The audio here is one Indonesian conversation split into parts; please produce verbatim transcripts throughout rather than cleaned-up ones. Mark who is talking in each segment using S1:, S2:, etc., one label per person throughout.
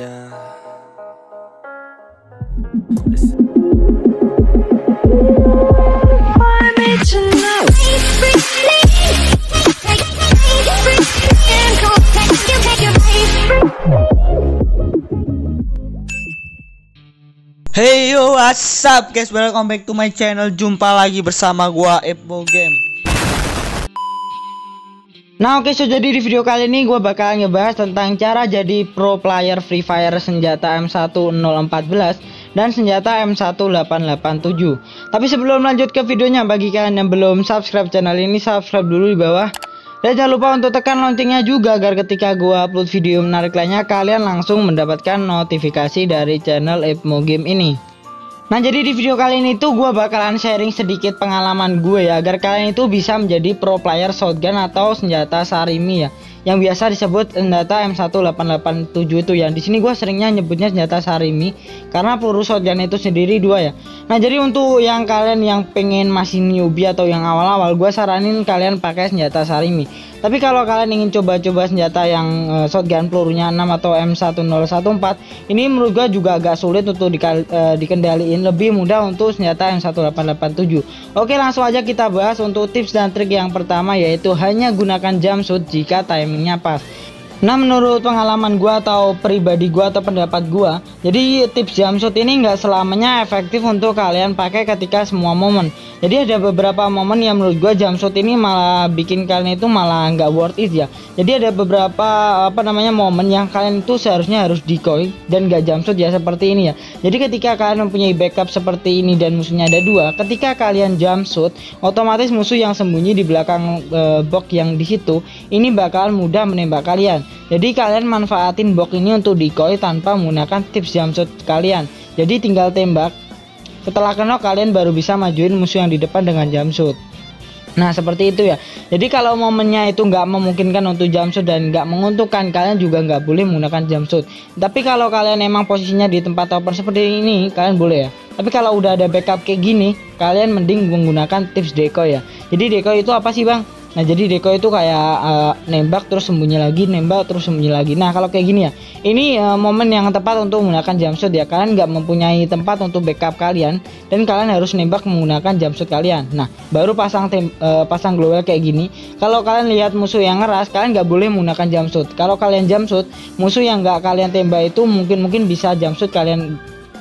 S1: Yeah. Hey yo, what's up guys, welcome back to my channel. Jumpa lagi bersama gua Epo Game.
S2: Nah oke, so jadi di video kali ini gue bakal ngebahas tentang cara jadi pro player Free Fire senjata M satu nol satu empat dan senjata M satu delapan delapan tujuh. Tapi sebelum lanjut ke videonya, bagi kalian yang belum subscribe channel ini, subscribe dulu di bawah. Dan jangan lupa untuk tekan loncengnya juga agar ketika gue upload video menarik lainnya kalian langsung mendapatkan notifikasi dari channel Epo Game ini. Nah jadi di video kali ini tuh gue bakalan sharing sedikit pengalaman gue ya, agar kalian itu bisa menjadi pro player shotgun atau senjata Sarimi ya, yang biasa disebut senjata M satu delapan delapan tujuh itu ya. Di sini gue seringnya nyebutnya senjata Sarimi karena peluru shotgun itu sendiri dua ya. Nah jadi untuk yang kalian yang pengen masih newbie atau yang awal-awal, gue saranin kalian pakai senjata Sarimi. Tapi kalau kalian ingin coba-coba senjata yang uh, shotgun pelurunya enam atau M satu nol satu empat, ini menurut gua juga agak sulit untuk di, uh, dikendaliin, lebih mudah untuk senjata M satu delapan delapan tujuh. Oke, langsung aja kita bahas untuk tips dan trik yang pertama, yaitu hanya gunakan jump shoot jika timingnya pas. Nah menurut pengalaman gua atau pribadi gua atau pendapat gua, jadi tips jump shoot ini nggak selamanya efektif untuk kalian pakai ketika semua momen. Jadi ada beberapa momen yang menurut gua jump shoot ini malah bikin kalian itu malah nggak worth it ya. Jadi ada beberapa apa namanya momen yang kalian itu seharusnya harus decoy dan nggak jump shoot ya, seperti ini ya. Jadi ketika kalian mempunyai backup seperti ini dan musuhnya ada dua, ketika kalian jump shoot, otomatis musuh yang sembunyi di belakang e, box yang di situ ini bakal mudah menembak kalian. Jadi kalian manfaatin box ini untuk decoy tanpa menggunakan tips jump shoot kalian. Jadi tinggal tembak, setelah kena kalian baru bisa majuin musuh yang di depan dengan jump shoot. Nah seperti itu ya. Jadi kalau momennya itu nggak memungkinkan untuk jump shoot dan nggak menguntungkan, kalian juga nggak boleh menggunakan jump shoot. Tapi kalau kalian emang posisinya di tempat open seperti ini, kalian boleh ya. Tapi kalau udah ada backup kayak gini, kalian mending menggunakan tips decoy ya. Jadi decoy itu apa sih bang? Nah jadi decoy itu kayak uh, nembak terus sembunyi lagi, nembak terus sembunyi lagi. Nah kalau kayak gini ya, ini uh, momen yang tepat untuk menggunakan jump shoot ya. Kalian nggak mempunyai tempat untuk backup kalian dan kalian harus nembak menggunakan jump shoot kalian. Nah baru pasang tem uh, pasang glowel kayak gini. Kalau kalian lihat musuh yang ngeras, kalian nggak boleh menggunakan jump shoot. Kalau kalian jump shoot, musuh yang nggak kalian tembak itu mungkin mungkin bisa jump shoot kalian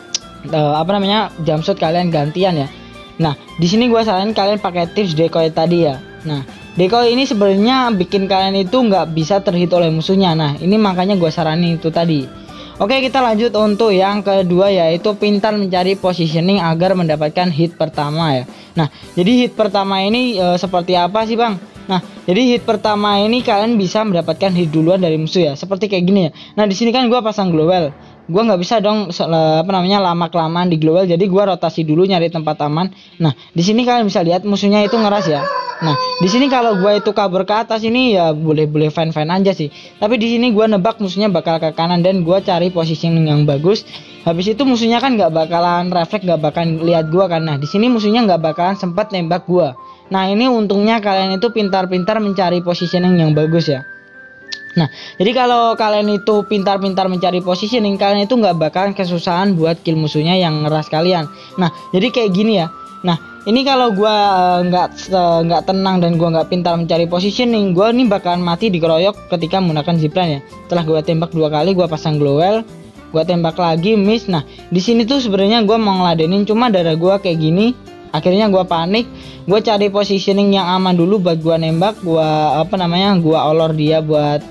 S2: uh, apa namanya jump shoot kalian gantian ya. Nah di sini gua saranin kalian pakai tips decoy tadi ya. Nah decoy ini sebenarnya bikin kalian itu nggak bisa terhit oleh musuhnya. Nah ini makanya gue saranin itu tadi. Oke, kita lanjut untuk yang kedua, yaitu pintar mencari positioning agar mendapatkan hit pertama ya. Nah jadi hit pertama ini e, seperti apa sih bang? Nah jadi hit pertama ini kalian bisa mendapatkan hit duluan dari musuh ya, seperti kayak gini ya. Nah di sini kan gue pasang glowel, gue nggak bisa dong apa namanya lama kelamaan di glowel, jadi gue rotasi dulu nyari tempat aman. Nah di sini kalian bisa lihat musuhnya itu ngeras ya. Nah di sini kalau gue itu kabur ke atas ini ya boleh-boleh fine-fine aja sih. Tapi di sini gue nebak musuhnya bakal ke kanan dan gue cari positioning yang bagus. Habis itu musuhnya kan nggak bakalan refleks, nggak bakalan lihat gue kan. Nah di sini musuhnya nggak bakalan sempat nembak gue. Nah ini untungnya kalian itu pintar-pintar mencari positioning yang bagus ya. Nah jadi kalau kalian itu pintar-pintar mencari positioning, kalian itu nggak bakalan kesusahan buat kill musuhnya yang ngeras kalian. Nah jadi kayak gini ya. Nah ini kalau gua nggak uh, nggak tenang dan gua nggak pintar mencari positioning, gua nih bakalan mati dikeroyok ketika menggunakan zipline ya. Setelah gua tembak dua kali, gua pasang glowel, gua tembak lagi, miss. Nah di sini tuh sebenarnya gua mau ngeladenin, cuma darah gua kayak gini. Akhirnya gua panik, gua cari positioning yang aman dulu buat gua nembak. Gua apa namanya gua olor dia buat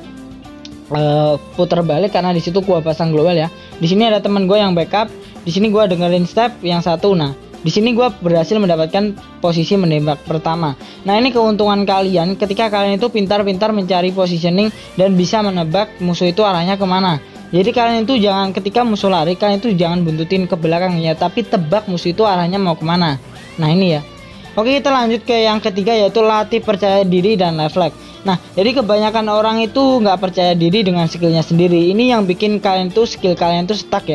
S2: uh, putar balik karena di situ gua pasang glowel ya. Di sini ada teman gua yang backup. Di sini gua dengerin step yang satu. Nah di sini gue berhasil mendapatkan posisi menembak pertama. Nah ini keuntungan kalian ketika kalian itu pintar-pintar mencari positioning dan bisa menebak musuh itu arahnya kemana. Jadi kalian itu jangan ketika musuh lari, kalian itu jangan buntutin ke belakang ya, tapi tebak musuh itu arahnya mau kemana. Nah ini ya. Oke, kita lanjut ke yang ketiga, yaitu latih percaya diri dan refleks. Nah jadi kebanyakan orang itu nggak percaya diri dengan skillnya sendiri. Ini yang bikin kalian tuh skill kalian tuh stuck ya. Nah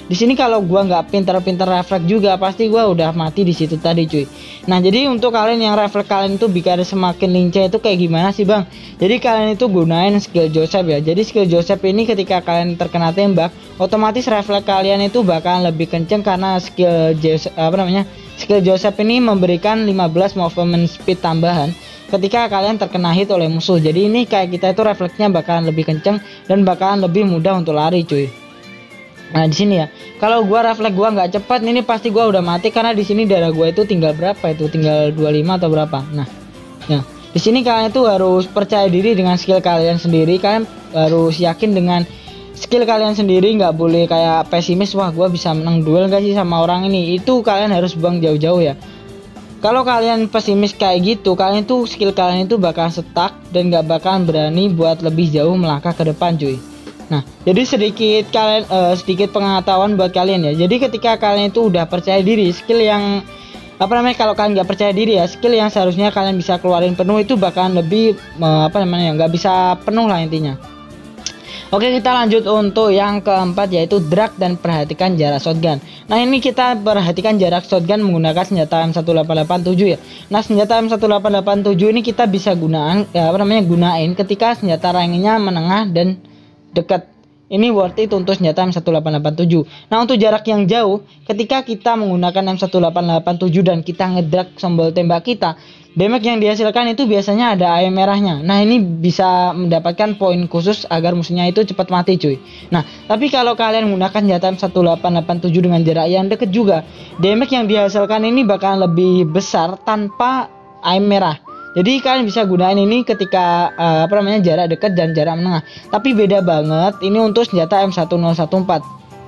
S2: di sini kalau gua nggak pintar-pintar refleks juga pasti gua udah mati di situ tadi cuy. Nah jadi untuk kalian yang refleks kalian itu biar semakin lincah itu kayak gimana sih bang? Jadi kalian itu gunain skill Joseph ya. Jadi skill Joseph ini ketika kalian terkena tembak, otomatis refleks kalian itu bakalan lebih kenceng karena skill Joseph, apa namanya skill Joseph ini memberikan lima belas movement speed tambahan ketika kalian terkena hit oleh musuh. Jadi ini kayak kita itu refleksnya bakalan lebih kenceng dan bakalan lebih mudah untuk lari cuy. Nah di sini ya, kalau gua refleks gua nggak cepat, ini pasti gua udah mati karena di sini darah gua itu tinggal berapa itu, tinggal dua puluh lima atau berapa. Nah, ya di sini kalian itu harus percaya diri dengan skill kalian sendiri. Kalian harus yakin dengan skill kalian sendiri, nggak boleh kayak pesimis. Wah gua bisa menang duel gak sih sama orang ini? Itu kalian harus buang jauh-jauh ya. Kalau kalian pesimis kayak gitu, kalian itu skill kalian itu bakal stuck dan nggak bakalan berani buat lebih jauh melangkah ke depan cuy. Nah, jadi sedikit kalian uh, sedikit pengetahuan buat kalian ya. Jadi ketika kalian itu udah percaya diri, skill yang apa namanya kalau kalian nggak percaya diri ya, skill yang seharusnya kalian bisa keluarin penuh itu bakalan lebih uh, apa namanya nggak bisa penuh lah intinya. Oke, kita lanjut untuk yang keempat yaitu drag dan perhatikan jarak shotgun. Nah ini kita perhatikan jarak shotgun menggunakan senjata M satu delapan delapan tujuh ya. Nah senjata M satu delapan delapan tujuh ini kita bisa gunakan ya, apa namanya gunain ketika senjata rankingnya menengah dan dekat. Ini worth it untuk senjata M satu delapan delapan tujuh. Nah untuk jarak yang jauh, ketika kita menggunakan M satu delapan delapan tujuh dan kita ngedrag tombol tembak kita, damage yang dihasilkan itu biasanya ada air merahnya. Nah ini bisa mendapatkan poin khusus agar musuhnya itu cepat mati cuy. Nah tapi kalau kalian menggunakan senjata M satu delapan delapan tujuh dengan jarak yang dekat juga, damage yang dihasilkan ini bakal lebih besar tanpa air merah. Jadi kalian bisa gunain ini ketika uh, apa namanya jarak dekat dan jarak menengah. Tapi beda banget ini untuk senjata M satu nol satu empat.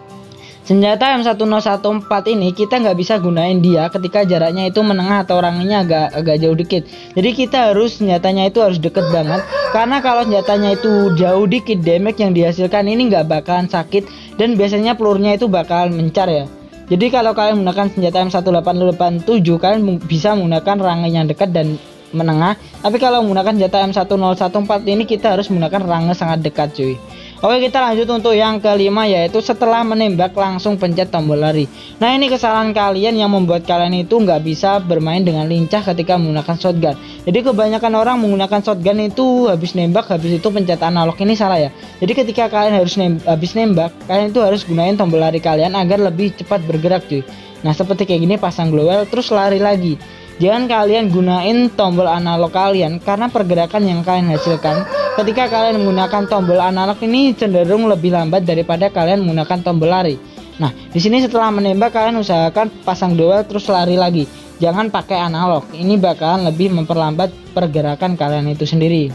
S2: Senjata M satu nol satu empat ini kita nggak bisa gunain dia ketika jaraknya itu menengah atau orangnya agak agak jauh dikit. Jadi kita harus senjatanya itu harus deket banget. Karena kalau senjatanya itu jauh dikit, damage yang dihasilkan ini nggak bakalan sakit dan biasanya pelurunya itu bakal mencar ya. Jadi kalau kalian menggunakan senjata M satu delapan delapan tujuh, kalian bisa menggunakan range yang dekat dan menengah. Tapi kalau menggunakan senjata M satu nol satu empat ini kita harus menggunakan range sangat dekat cuy. Oke, kita lanjut untuk yang kelima yaitu setelah menembak langsung pencet tombol lari. Nah ini kesalahan kalian yang membuat kalian itu nggak bisa bermain dengan lincah ketika menggunakan shotgun. Jadi kebanyakan orang menggunakan shotgun itu habis nembak habis itu pencet analog, ini salah ya. Jadi ketika kalian harus nembak, habis nembak kalian itu harus gunain tombol lari kalian agar lebih cepat bergerak cuy. Nah seperti kayak gini, pasang glowel terus lari lagi. Jangan kalian gunain tombol analog kalian karena pergerakan yang kalian hasilkan ketika kalian menggunakan tombol analog ini cenderung lebih lambat daripada kalian menggunakan tombol lari. Nah, di sini setelah menembak kalian usahakan pasang duel terus lari lagi. Jangan pakai analog. Ini bakalan lebih memperlambat pergerakan kalian itu sendiri.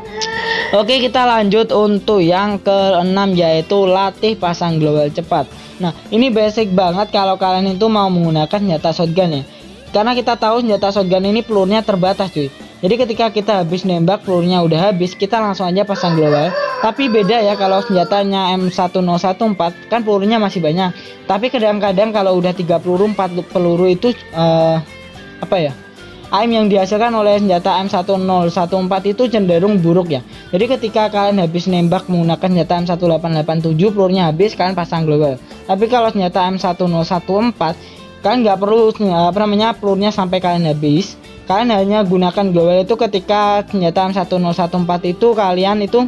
S2: Oke, kita lanjut untuk yang keenam yaitu latih pasang glowel cepat. Nah, ini basic banget kalau kalian itu mau menggunakan senjata shotgun ya. Karena kita tahu senjata shotgun ini pelurunya terbatas cuy. Jadi ketika kita habis nembak pelurunya udah habis, kita langsung aja pasang glowel. Tapi beda ya kalau senjatanya M satu nol satu empat kan pelurunya masih banyak. Tapi kadang-kadang kalau udah tiga peluru, empat peluru itu uh, apa ya? Aim yang dihasilkan oleh senjata M satu nol satu empat itu cenderung buruk ya. Jadi ketika kalian habis nembak menggunakan senjata M satu delapan delapan tujuh pelurunya habis, kalian pasang glowel. Tapi kalau senjata M satu nol satu empat kalian nggak perlu apa namanya pelurunya sampai kalian habis. Kalian hanya gunakan glowel itu ketika senjata M satu nol satu empat itu kalian itu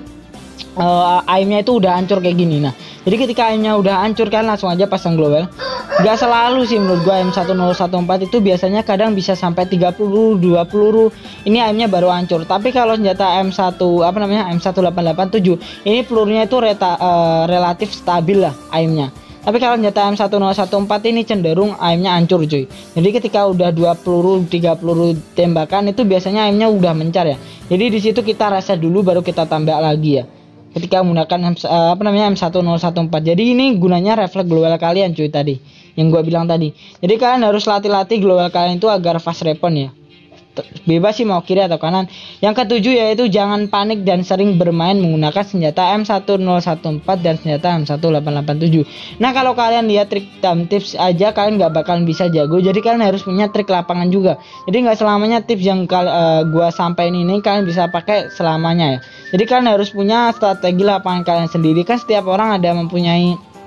S2: uh, aimnya itu udah hancur kayak gini. Nah jadi ketika aimnya udah hancur kalian langsung aja pasang glowel. Gak selalu sih menurut gua M satu nol satu empat itu biasanya kadang bisa sampai tiga puluh dua peluru ini aimnya baru hancur. Tapi kalau senjata M satu apa namanya M satu delapan delapan tujuh ini pelurunya itu reta, uh, relatif stabil lah aimnya. Tapi kalau senjata M satu nol satu empat ini cenderung aimnya hancur cuy. Jadi ketika udah dua peluru, tiga peluru tembakan itu biasanya aimnya udah mencar ya. Jadi di situ kita reset dulu baru kita tambah lagi ya. Ketika menggunakan apa namanya M satu nol satu empat. Jadi ini gunanya refleks glowel kalian cuy tadi. Yang gua bilang tadi. Jadi kalian harus latih-latih glowel kalian itu agar fast respawn ya. Bebas sih mau kiri atau kanan. Yang ketujuh yaitu jangan panik dan sering bermain menggunakan senjata M satu nol satu empat dan senjata M satu delapan delapan tujuh. Nah kalau kalian lihat trik dan tips aja kalian nggak bakalan bisa jago. Jadi kalian harus punya trik lapangan juga. Jadi nggak selamanya tips yang uh, gua sampaikan ini kalian bisa pakai selamanya ya. Jadi kalian harus punya strategi lapangan kalian sendiri. Kan setiap orang ada mempunyai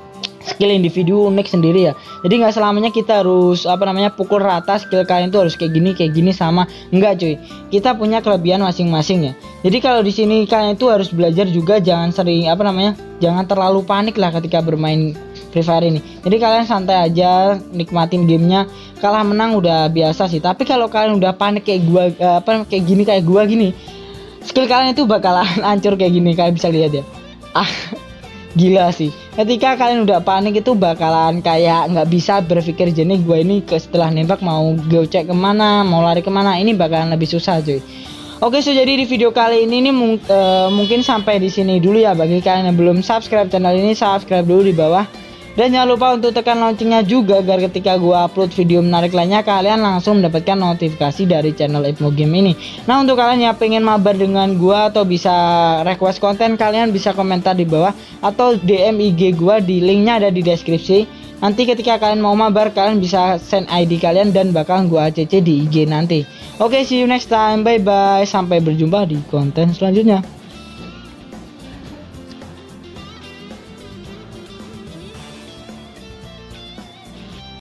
S2: skill individu unik sendiri ya. Jadi nggak selamanya kita harus apa namanya pukul rata skill kalian tuh harus kayak gini kayak gini sama. Enggak cuy. Kita punya kelebihan masing-masing ya. Jadi kalau di sini kalian itu harus belajar juga jangan sering apa namanya jangan terlalu panik lah ketika bermain Free Fire ini. Jadi kalian santai aja nikmatin gamenya. Kalah menang udah biasa sih. Tapi kalau kalian udah panik kayak gua apa kayak gini kayak gua gini, skill kalian itu bakalan hancur kayak gini. Kalian bisa lihat ya. Ah, gila sih. Ketika kalian udah panik itu bakalan kayak nggak bisa berpikir jernih. Gua ini ke setelah nembak mau gocek kemana, mau lari kemana, ini bakalan lebih susah cuy. Oke, so jadi di video kali ini nih mung uh, mungkin sampai di sini dulu ya. Bagi kalian yang belum subscribe channel ini, subscribe dulu di bawah. Dan jangan lupa untuk tekan loncengnya juga agar ketika gua upload video menarik lainnya kalian langsung mendapatkan notifikasi dari channel Ipmo Game ini. Nah, untuk kalian yang pengen mabar dengan gua atau bisa request konten, kalian bisa komentar di bawah atau D M I G gua, di linknya ada di deskripsi. Nanti ketika kalian mau mabar kalian bisa send I D kalian dan bakal gua A C C di I G nanti. Oke, see you next time. Bye bye. Sampai berjumpa di konten selanjutnya.